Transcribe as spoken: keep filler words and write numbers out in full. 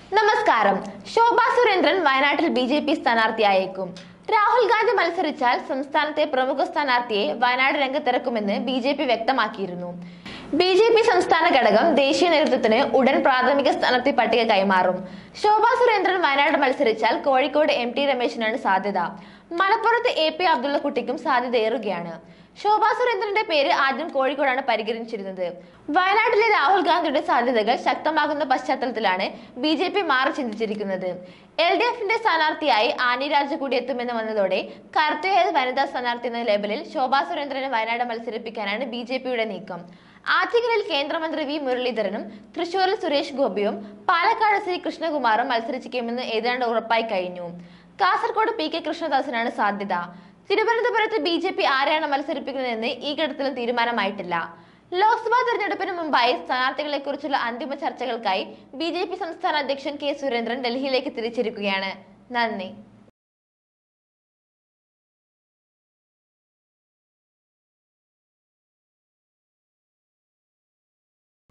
നമസ്കാരം. ശോഭാ സുരേന്ദ്രൻ വയനാട്ടിൽ B J P സ്ഥാനാർത്ഥിയായേക്കും. രാഹുൽ ഗാന്ധി മത്സരിച്ചാൽ സംസ്ഥാനത്തെ പ്രമുഖ സ്ഥാനാർത്ഥിയെ വയനാട് രംഗത്തിറക്കുമെന്ന് ബി ജെ പി വ്യക്തമാക്കിയിരുന്നു. ബി ജെ പി സംസ്ഥാന ഘടകം ദേശീയ നേതൃത്വത്തിന് ഉടൻ പ്രാഥമിക സ്ഥാനാർത്ഥി പട്ടിക കൈമാറും. ശോഭാ സുരേന്ദ്രൻ വയനാട് മത്സരിച്ചാൽ കോഴിക്കോട് എം ടി രമേശിനാണ് സാധ്യത. മലപ്പുറത്ത് എ പി അബ്ദുള്ളക്കുട്ടിക്കും സാധ്യതയേറുകയാണ്. ശോഭാ സുരേന്ദ്രന്റെ പേര് ആദ്യം കോഴിക്കോടാണ് പരിഗണിച്ചിരുന്നത്. വയനാട്ടിലെ രാഹുൽ ഗാന്ധിയുടെ സാധ്യതകൾ ശക്തമാകുന്ന പശ്ചാത്തലത്തിലാണ് ബി ജെ പി മാറി ചിന്തിച്ചിരിക്കുന്നത്. എൽ ഡി എഫിന്റെ സ്ഥാനാർത്ഥിയായി ആനി രാജ കൂടി എത്തുമെന്ന് വന്നതോടെ കർത്തയായ വനിതാ സ്ഥാനാർത്ഥി എന്ന ലേബലിൽ ശോഭാ സുരേന്ദ്രനെ വയനാട് മത്സരിപ്പിക്കാനാണ് ബി ജെ പിയുടെ നീക്കം. ആറ്റിങ്ങലിൽ കേന്ദ്രമന്ത്രി വി മുരളീധരനും തൃശൂരിൽ സുരേഷ് ഗോപിയും പാലക്കാട് ശ്രീ കൃഷ്ണകുമാറും മത്സരിച്ചിരിക്കുമെന്ന് ഏതാണ്ട് ഉറപ്പായി കഴിഞ്ഞു. കാസർഗോഡ് പി കെ കൃഷ്ണദാസിനാണ് സാധ്യത. തിരുവനന്തപുരത്ത് ബി ജെ പി ആരെയാണ് മത്സരിപ്പിക്കുന്നതെന്ന് ഈ ഘട്ടത്തിലും തീരുമാനമായിട്ടില്ല. ലോക്സഭാ തെരഞ്ഞെടുപ്പിന് മുമ്പായി സ്ഥാനാർത്ഥികളെ കുറിച്ചുള്ള അന്തിമ ചർച്ചകൾക്കായി ബി ജെ പി സംസ്ഥാന അധ്യക്ഷൻ കെ സുരേന്ദ്രൻ ഡൽഹിയിലേക്ക് തിരിച്ചിരിക്കുകയാണ്. നന്ദി.